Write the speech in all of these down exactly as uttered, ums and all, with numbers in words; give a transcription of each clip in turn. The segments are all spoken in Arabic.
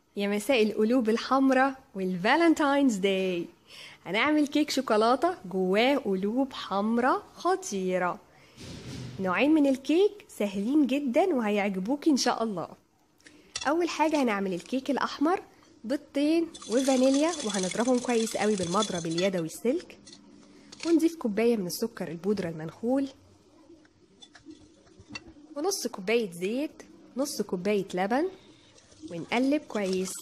يا مساء القلوب الحمراء والفالنتاينز داي. هنعمل كيك شوكولاتة جواه قلوب حمراء خطيرة. نوعين من الكيك سهلين جدا وهيعجبوكي ان شاء الله. اول حاجة هنعمل الكيك الاحمر، بيضتين وفانيليا وهنضربهم كويس قوي بالمضرب اليدوي السلك، ونضيف كوباية من السكر البودرة المنخول، ونص كوباية زيت، نص كوباية لبن، ونقلب كويس.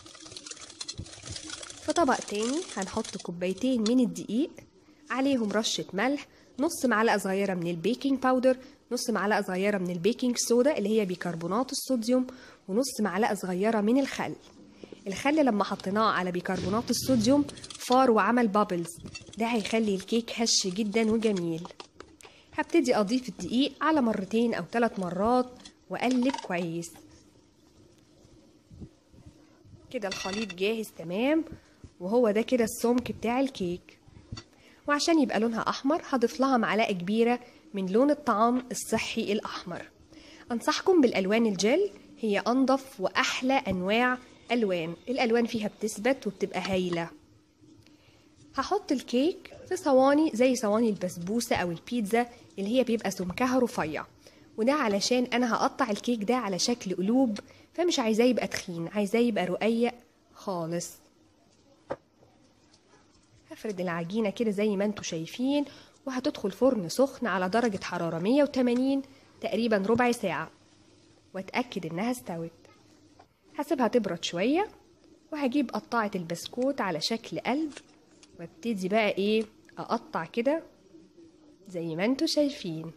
في طبق تاني هنحط كوبايتين من الدقيق، عليهم رشة ملح، نص معلقة صغيرة من البيكنج باودر، نص معلقة صغيرة من البيكنج صودا اللي هي بيكربونات الصوديوم، ونص معلقة صغيرة من الخل. الخل لما حطيناه على بيكربونات الصوديوم فار وعمل بابلز، ده هيخلي الكيك هش جدا وجميل. هبتدي اضيف الدقيق على مرتين او ثلاث مرات واقلب كويس. كده الخليط جاهز تمام، وهو ده كده السمك بتاع الكيك. وعشان يبقى لونها احمر هضيف لها معلقه كبيره من لون الطعام الصحي الاحمر. انصحكم بالالوان الجل، هي انضف واحلى انواع الوان، الالوان فيها بتثبت وبتبقى هايله. هحط الكيك في صواني زي صواني البسبوسه او البيتزا اللي هي بيبقى سمكها رفيع، وده علشان انا هقطع الكيك ده على شكل قلوب، فمش عايزاه يبقى تخين، عايزاه يبقى رقيق خالص. هفرد العجينة كده زي ما انتوا شايفين، وهتدخل فرن سخن على درجة حرارة مية وتمانين تقريبا ربع ساعة، واتأكد انها استوت. هسيبها تبرد شوية، وهجيب قطعة البسكوت على شكل قلب، وابتدي بقى ايه اقطع كده زي ما انتوا شايفين.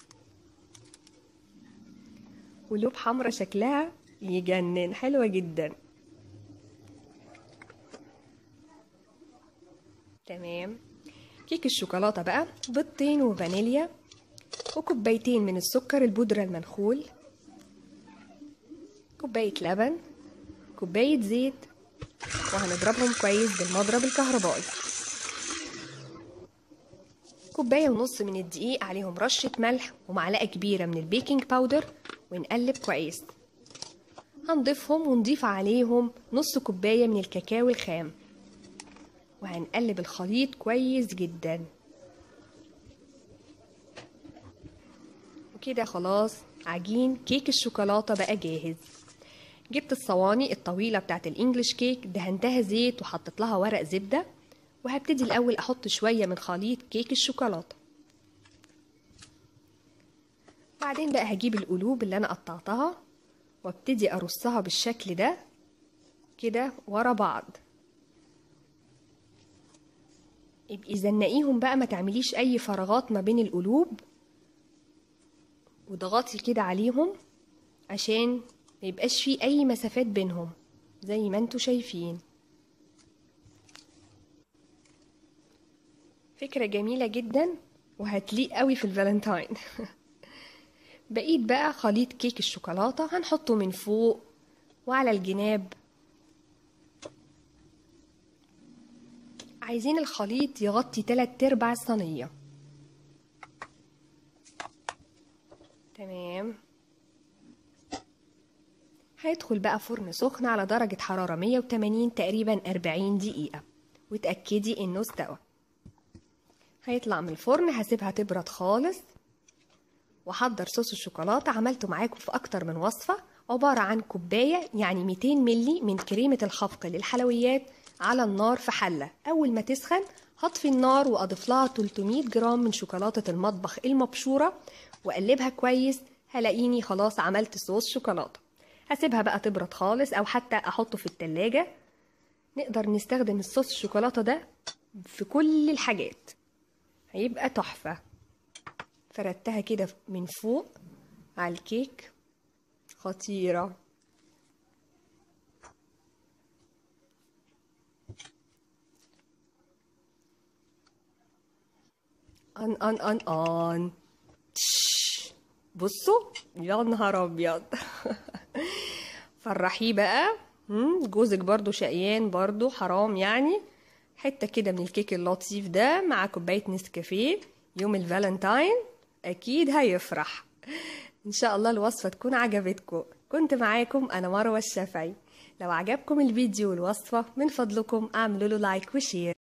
قلوب حمرا شكلها يجنن، حلوة جدا. تمام. كيك الشوكولاتة بقى، بيضتين وفانيليا وكوبايتين من السكر البودرة المنخول، كوباية لبن، كوباية زيت، وهنضربهم كويس بالمضرب الكهربائي. كوباية ونص من الدقيق، عليهم رشة ملح ومعلقة كبيرة من البيكنج باودر، ونقلب كويس. هنضيفهم ونضيف عليهم نص كوباية من الكاكاو الخام، وهنقلب الخليط كويس جدا. وكده خلاص عجين كيك الشوكولاتة بقى جاهز. جبت الصواني الطويلة بتاعت الانجليش كيك، دهنتها زيت وحطت لها ورق زبدة، وهبتدي الاول احط شوية من خليط كيك الشوكولاتة. بعدين بقى هجيب القلوب اللي انا قطعتها وابتدي ارصها بالشكل ده كده ورا بعض. ابقي زنقيهم بقى، ما تعمليش اي فراغات ما بين القلوب، وضغطي كده عليهم عشان ما يبقاش فيه اي مسافات بينهم زي ما انتوا شايفين. فكرة جميلة جدا وهتليق قوي في الفالنتاين. بقيت بقى خليط كيك الشوكولاتة هنحطه من فوق وعلى الجناب. عايزين الخليط يغطي تلات ارباع الصينية. تمام. هيدخل بقى فرن سخن على درجة حرارة مية وتمانين تقريبا اربعين دقيقة، وتأكدي انه استوى. هيطلع من الفرن، هسيبها تبرد خالص، وحضر صوص الشوكولاتة. عملته معاكم في اكتر من وصفة، عبارة عن كوباية يعني ميتين ملي من كريمة الخفق للحلويات على النار في حلة. اول ما تسخن هطفي النار واضيف لها تلتمية جرام من شوكولاتة المطبخ المبشورة، واقلبها كويس. هلاقيني خلاص عملت صوص شوكولاتة. هسيبها بقى تبرد خالص، او حتى احطه في التلاجة. نقدر نستخدم الصوص الشوكولاتة ده في كل الحاجات، هيبقى تحفة. فردتها كده من فوق على الكيك، خطيرة. ان ان ان ان تش. بصوا يا نهار ابيض. فرحيه بقى. جوزك برضو شقيان برضو، حرام يعني. حتة كده من الكيك اللطيف ده مع كوباية نسكافيه يوم الفالنتاين، اكيد هيفرح. ان شاء الله الوصفة تكون عجبتكم. كنت معاكم أنا مروة الشافعي. لو عجبكم الفيديو والوصفة من فضلكم اعملوا له لايك وشير.